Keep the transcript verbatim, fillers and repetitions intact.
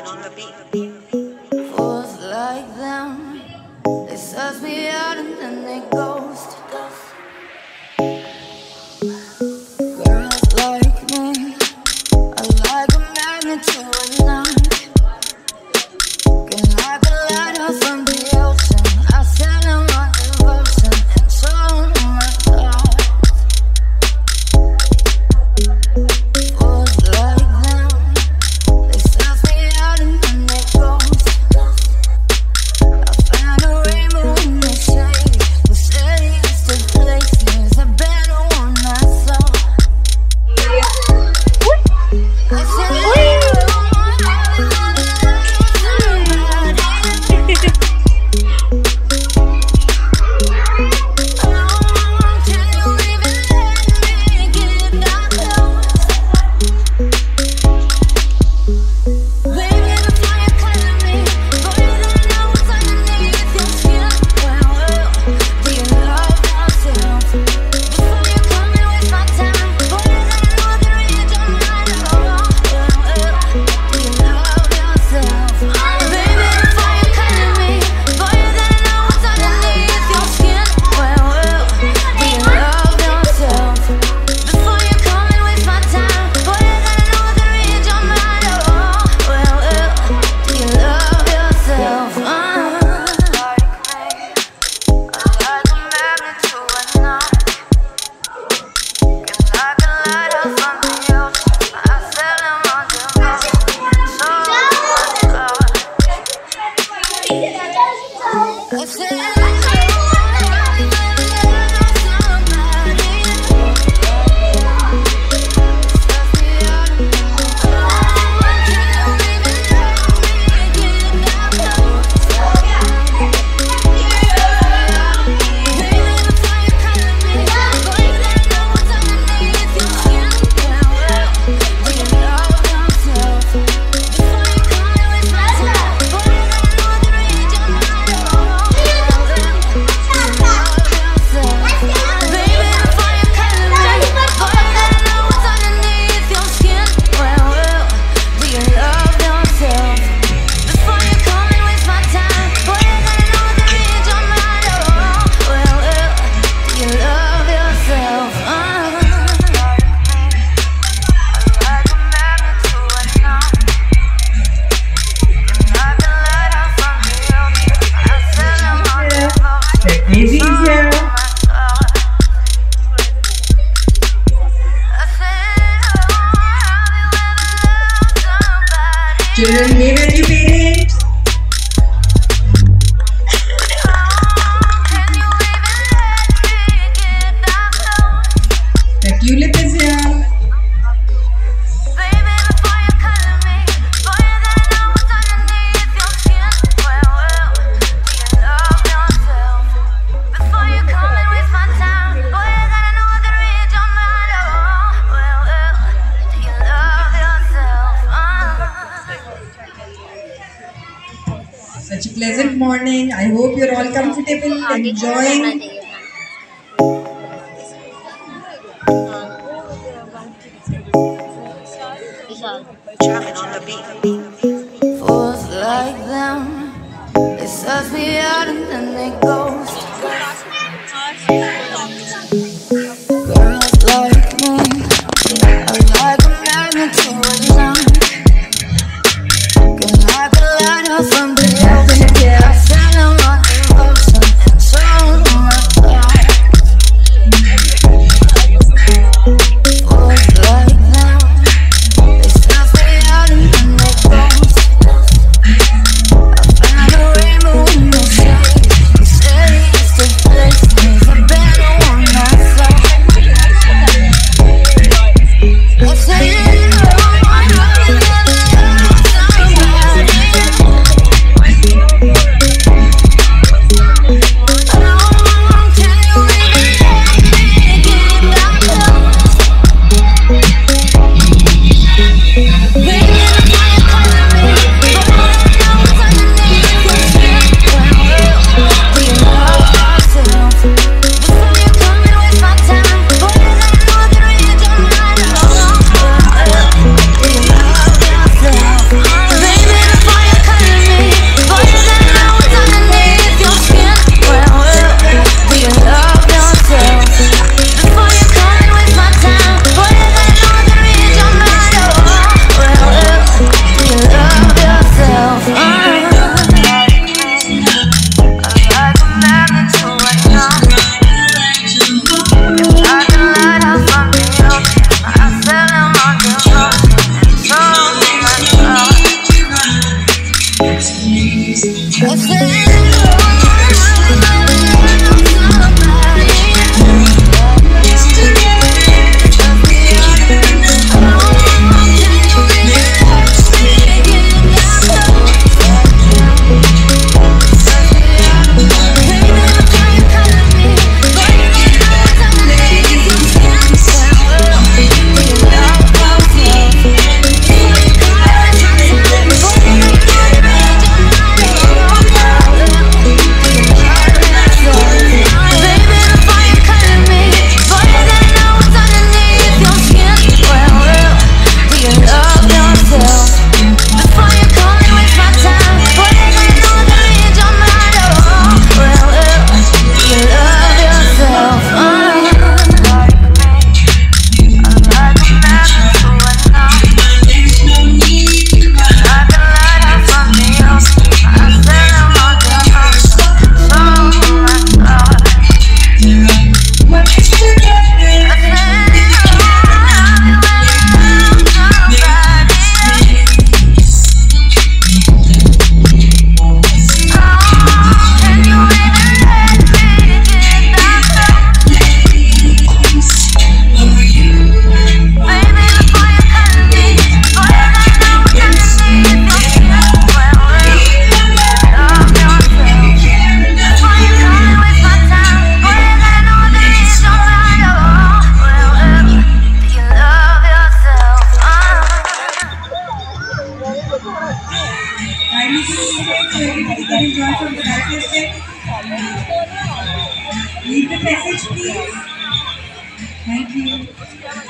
Fools like them, they suss me out and then they ghost. Girls like me are like a magnet to a line. Can like a lighter from the ocean. I sell them my devotion and show them my thoughts. Fools like them, they suss me out and then they ghost. I found a rainbow in the shade, the shades to places a better one I saw. I said, children, wave at your parents. The tulip is here. Such a pleasant morning. I hope you're all comfortable, enjoying. Fools like them, they suss me out and then they ghost. Girls like me are like a magnet to a line. Can like a lighter from the ocean. I send them my devotion and show them my thoughts. Fools like them, they suss me out and then they ghost. I found a rainbow in the shade, the shade. anyone from the side? Leave the message, please. Thank you.